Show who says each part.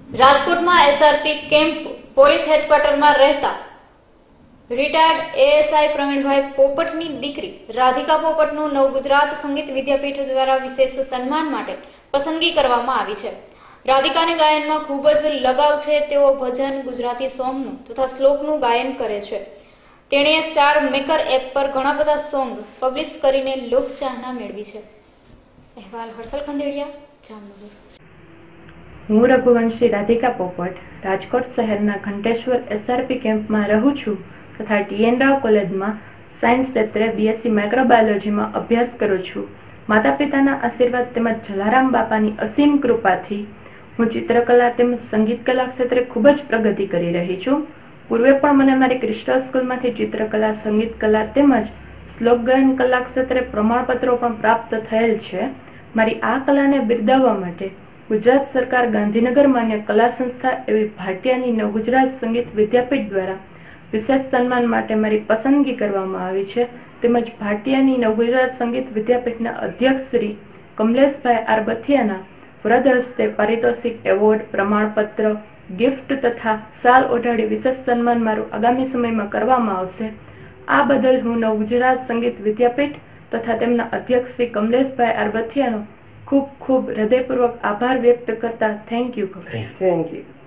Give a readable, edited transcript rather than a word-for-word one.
Speaker 1: રાજકોટમાં SRP camp police હેડક્વાર્ટરમાં રહેતા retired ASI Pravinbhai પોપટની દીકરી રાધિકા પોપટનું નવ ગુજરાત સંગીત વિદ્યાપીઠ દ્વારા વિશેષ સન્માન માટે પસંદગી કરવામાં આવી છે। રાધિકાને ગાયનમાં ખૂબ જ લગાવ છે। તેઓ ભજન, ગુજરાતી સોંગનું તથા શ્લોકનું ગાયન કરે છે। તેણીએ સ્ટાર મેકર એપ પર ઘણા બધા સોંગ પબ્લિશ કરીને લોકચાહના મેળવી છે। અહેવાલ હર્ષલ ખંડેરિયા, જામનગર।
Speaker 2: હું રઘુવંશી રાધિકા પોપટ રાજકોટ શહેરના ઘંટેશ્વર એસઆરપી કેમ્પમાં રહું છું તથા ટીએન રાવ કોલેજમાં સાયન્સ ક્ષેત્રે બીએસસી માઇક્રોબાયોલોજીમાં અભ્યાસ કરું છું। માતા પિતાના આશીર્વાદ તેમજ જલારામ બાપાની અસીમ કૃપાથી હું ચિત્રકલા તેમજ સંગીત કલા ક્ષેત્રે ખૂબ જ પ્રગતિ કરી રહી છું। પૂર્વે પણ મને મારી ક્રિસ્ટલ સ્કૂલમાંથી ચિત્રકલા, સંગીત કલા તેમજ શ્લોક ગાયન કલા ક્ષેત્રે પ્રમાણપત્રો પણ પ્રાપ્ત થયેલ છે। મારી આ કલાને બિરદાવવા માટે ગુજરાત સરકાર ગાંધીનગર માન્ય કલા સંસ્થા એવી ભાટિયાની નવ ગુજરાત સંગીત વિદ્યાપીઠ દ્વારા વિશેષ સન્માન માટે મારી પસંદગી કરવામાં આવી છે। તેમજ ભાટિયાની નવ ગુજરાત સંગીત વિદ્યાપીઠના અધ્યક્ષ શ્રી કમલેશભાઈ આર બથિયાના વરદ હસ્તે પારિતોષિક, એવોર્ડ, પ્રમાણપત્ર, ગિફ્ટ તથા શાલ ઓઢાડી વિશેષ સન્માન મારું આગામી સમયમાં કરવામાં આવશે। આ બદલ હું નવ ગુજરાત સંગીત વિદ્યાપીઠ તથા તેમના અધ્યક્ષ શ્રી કમલેશભાઈ આર બથિયાનો ખૂબ ખૂબ હૃદયપૂર્વક આભાર વ્યક્ત કરતા થેન્ક યુ।